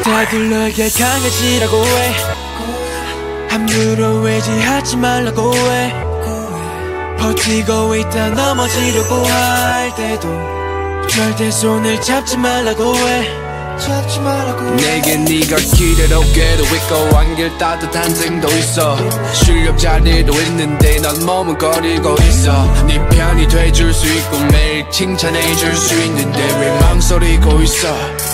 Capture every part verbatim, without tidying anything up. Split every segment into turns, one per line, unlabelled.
다들 너에게 강아지라고 해. 함부로 외지하지 말라고 해. 버티고 있다 넘어지려고 할 때도 절대 손을 잡지 말라고 해. 잡지 말라고.
내게 네가 기대로 궤도 있고 안길 따뜻한 층도 있어. 실력 자리도 있는데 넌 머뭇거리고 있어. 네 편이 돼줄 수 있고 매일 칭찬해줄 수 있는데 왜 망설이고 있어.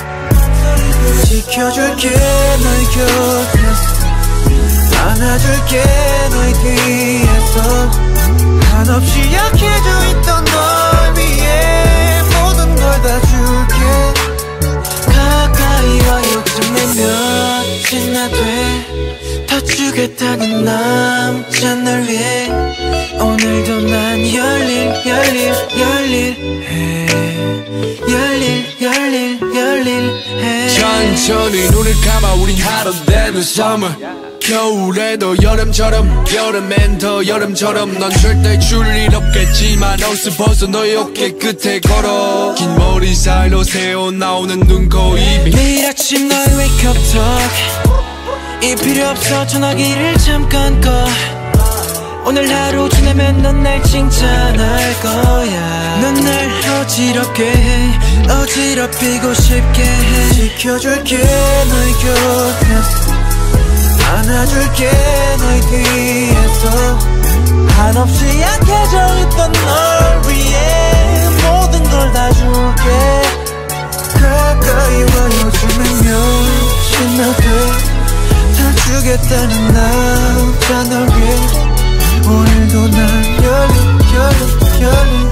지켜줄게 너의 곁에서, 안아줄게 너의 뒤에서. 한없이 약해져 있던 널 위해 모든 걸 다 줄게. 가까이 와요. 좀 몇이나 돼. 다 주겠다는 남자 널 위해 오늘도 난 열일 열일 열일 해. 열일 열일 열일 해.
천천히 눈을 감아 우린 하루 되는 summer. 겨울에도 여름처럼 여름엔 더 여름처럼. 넌 절대 줄 일 없겠지만 옷을 벗어 너의 어깨 끝에 걸어. 긴 머리 사이로 새어 나오는 눈, 코, 입이.
매일 아침 너의 wake up talk 이 필요 없어 전화기를 잠깐 꺼. 오늘 하루 지나면 넌 날 칭찬할 거야. 넌 날 어지럽게 해. 어지럽히고 싶게 해. 지켜줄게 너의 곁에서, 안아줄게 너의 뒤에서. 한없이 약해져 있던 널 위해 모든 걸 다 줄게. 가까이 와 요즘엔 몇이나 돼. 다 주겠다는 남자 널 위해 오늘도 난 열린 열린 열린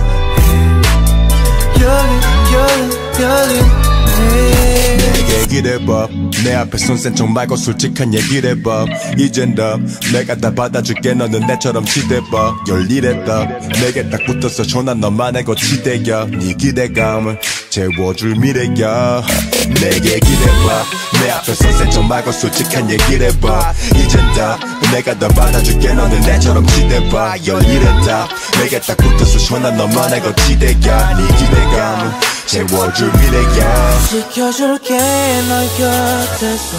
열린 열린 열린.
내게 기대봐. 내 앞에 손센 척 말고 솔직한 얘기를 해봐. 이젠 다 내가 다 받아줄게. 너는 내처럼 기대봐. 열일했다 내게 딱 붙어서 전화 너만의 거치대야. 네 기대감을 채워줄 미래야. 내게 기대봐. 내 앞에 손센 척 말고 솔직한 얘기를 해봐. 이젠 다 내가 다 받아줄게. 너는 내처럼 기대봐. 열일했다 내게 딱 붙어서 전화 너만의 거치대야. 네 기대감을 채워줄 미래야.
지켜줄게 너의 곁에서,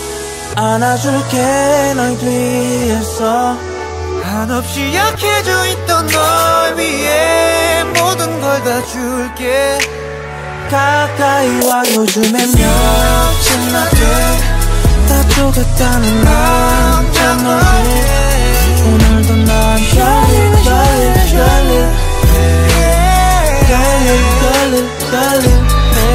안아줄게 너의 뒤에서. 한없이 약해져 있던 널 위해 모든 걸 다 줄게. 가까이 와 요즘엔 몇이나 돼. 다 주겠다는 남자 널 위해 오늘도 난 열릴 열릴 열릴 열릴 열릴 열릴.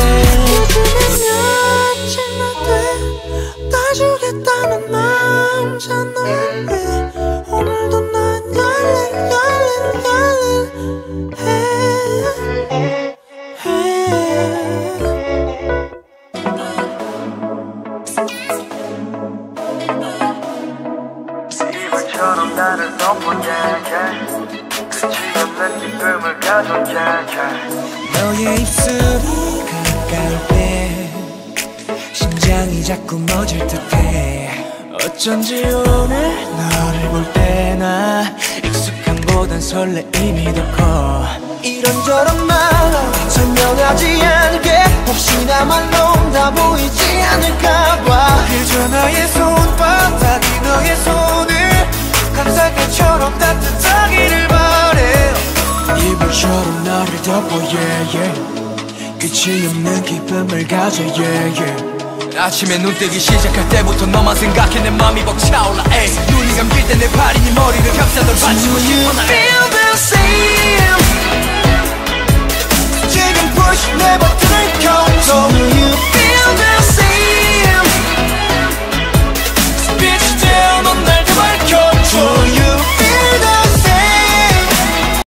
주겠다는 남자 널 위해 오늘도 난 열릴 열릴 열릴 해.
이불처럼 나를 덮어야 해. 끝이 없는 기쁨을 가져야 해.
너의 입술이 가까울 때 심장이 자꾸 멎을 듯해. 어쩐지 오늘 너를 볼 때나 익숙함보단 설레임이 더 커. 이런저런 말로 설명하지 않게 혹시나 말로 다 보이지 않을까봐. 그저 나의 손바닥이 너의 손을 감싸개처럼 따뜻하기를 바래. 이불처럼 나를 덮어 yeah, yeah. 끝이 없는 기쁨을 가져 yeah, yeah.
아침에 눈 뜨기 시작할 때부터 너만 생각해 내 맘이 벅차올라. 에이. 눈이 감길 때 내 팔이 네 머리를 감싸 널 받치고 싶어 나.